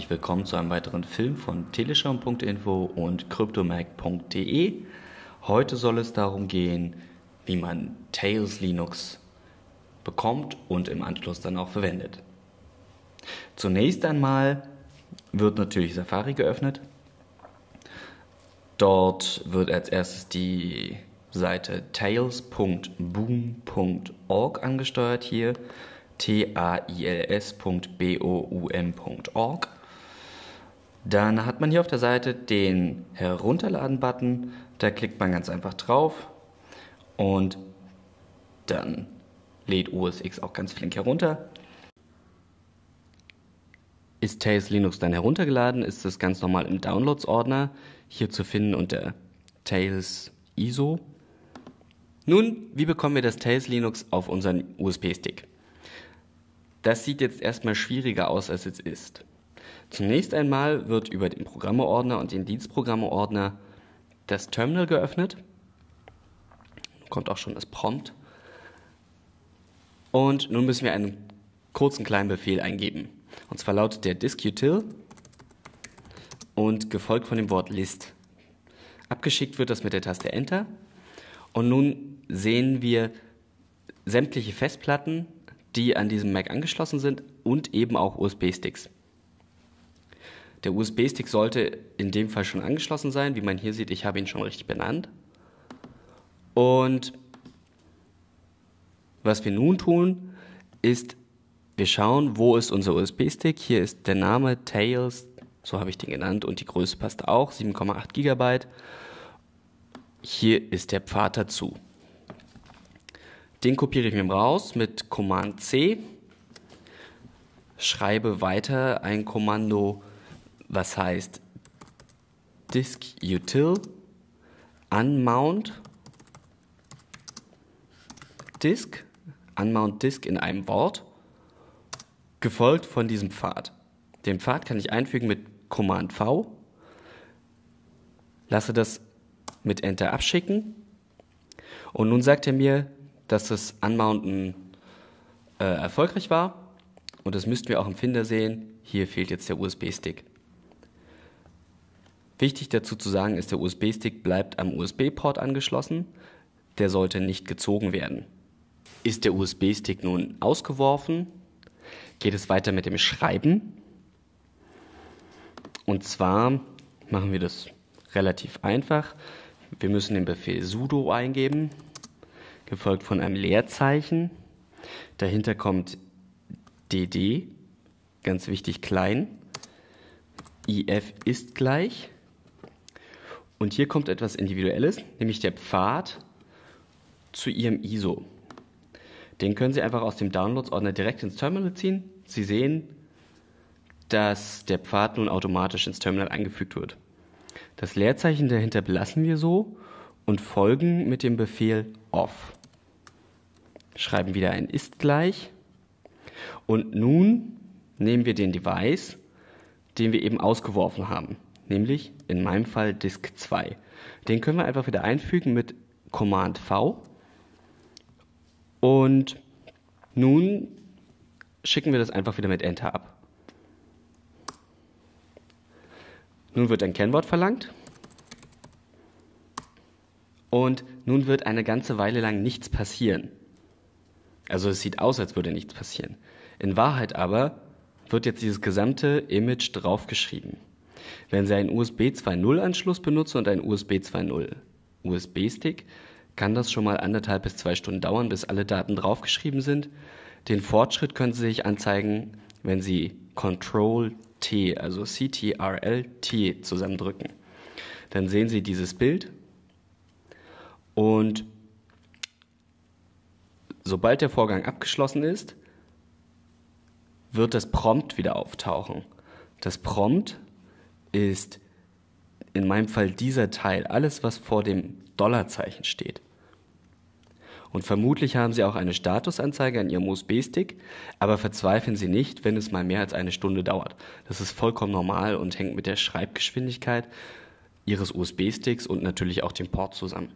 herzlich willkommen zu einem weiteren Film von Teleschaum.info und cryptomag.de. Heute soll es darum gehen, wie man Tails Linux bekommt und im Anschluss dann auch verwendet. Zunächst einmal wird natürlich Safari geöffnet. Dort wird als erstes die Seite tails.boom.org angesteuert hier. tails.boum.org. Dann hat man hier auf der Seite den Herunterladen-Button. Da klickt man ganz einfach drauf und dann lädt OS X auch ganz flink herunter. Ist Tails Linux dann heruntergeladen, ist es ganz normal im Downloads-Ordner hier zu finden unter Tails ISO. Nun, wie bekommen wir das Tails Linux auf unseren USB-Stick? Das sieht jetzt erstmal schwieriger aus, als es ist. Zunächst einmal wird über den Programme-Ordner und den Dienstprogramme-Ordner das Terminal geöffnet. Kommt auch schon das Prompt. Und nun müssen wir einen kurzen kleinen Befehl eingeben. Und zwar lautet der disutil und gefolgt von dem Wort list. Abgeschickt wird das mit der Taste Enter. Und nun sehen wir sämtliche Festplatten, die an diesem Mac angeschlossen sind und eben auch USB-Sticks. Der USB-Stick sollte in dem Fall schon angeschlossen sein. Wie man hier sieht, ich habe ihn schon richtig benannt. Und was wir nun tun, ist, wir schauen, wo ist unser USB-Stick. Hier ist der Name Tails, so habe ich den genannt, und die Größe passt auch, 7,8 GB. Hier ist der Pfad dazu. Den kopiere ich mir raus mit Command C, schreibe weiter ein Kommando, was heißt disutil unmount disk in einem Wort, gefolgt von diesem Pfad. Den Pfad kann ich einfügen mit Command V, lasse das mit Enter abschicken und nun sagt er mir, dass das Unmounten erfolgreich war und das müssten wir auch im Finder sehen. Hier fehlt jetzt der USB-Stick. Wichtig dazu zu sagen ist, der USB-Stick bleibt am USB-Port angeschlossen. Der sollte nicht gezogen werden. Ist der USB-Stick nun ausgeworfen, geht es weiter mit dem Schreiben. Und zwar machen wir das relativ einfach. Wir müssen den Befehl sudo eingeben, gefolgt von einem Leerzeichen. Dahinter kommt dd, ganz wichtig klein. if ist gleich. Und hier kommt etwas Individuelles, nämlich der Pfad zu Ihrem ISO. Den können Sie einfach aus dem Downloads-Ordner direkt ins Terminal ziehen. Sie sehen, dass der Pfad nun automatisch ins Terminal eingefügt wird. Das Leerzeichen dahinter belassen wir so und folgen mit dem Befehl off. Schreiben wieder ein ist gleich und nun nehmen wir den Device, den wir eben ausgeworfen haben, nämlich in meinem Fall Disk 2. Den können wir einfach wieder einfügen mit Command V und nun schicken wir das einfach wieder mit Enter ab. Nun wird ein Kennwort verlangt und nun wird eine ganze Weile lang nichts passieren. Also es sieht aus, als würde nichts passieren. In Wahrheit aber wird jetzt dieses gesamte Image draufgeschrieben. Wenn Sie einen USB 2.0 Anschluss benutzen und einen USB 2.0 USB-Stick, kann das schon mal 1,5 bis 2 Stunden dauern, bis alle Daten draufgeschrieben sind. Den Fortschritt können Sie sich anzeigen, wenn Sie Ctrl-T, also Ctrl-T zusammendrücken. Dann sehen Sie dieses Bild und sobald der Vorgang abgeschlossen ist, wird das Prompt wieder auftauchen. Das Prompt ist in meinem Fall dieser Teil, alles was vor dem Dollarzeichen steht. Und vermutlich haben Sie auch eine Statusanzeige an Ihrem USB-Stick, aber verzweifeln Sie nicht, wenn es mal mehr als eine Stunde dauert. Das ist vollkommen normal und hängt mit der Schreibgeschwindigkeit Ihres USB-Sticks und natürlich auch dem Port zusammen.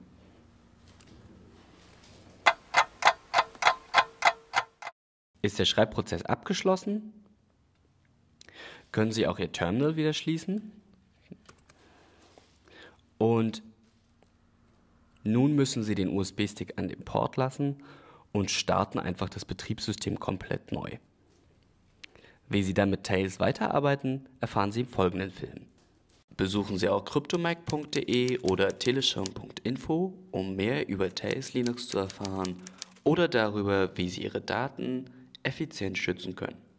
Ist der Schreibprozess abgeschlossen, können Sie auch Ihr Terminal wieder schließen. Und nun müssen Sie den USB-Stick an den Port lassen und starten einfach das Betriebssystem komplett neu. Wie Sie dann mit Tails weiterarbeiten, erfahren Sie im folgenden Film. Besuchen Sie auch cryptomike.de oder teleschirm.info, um mehr über Tails Linux zu erfahren oder darüber, wie Sie Ihre Daten effizient schützen können.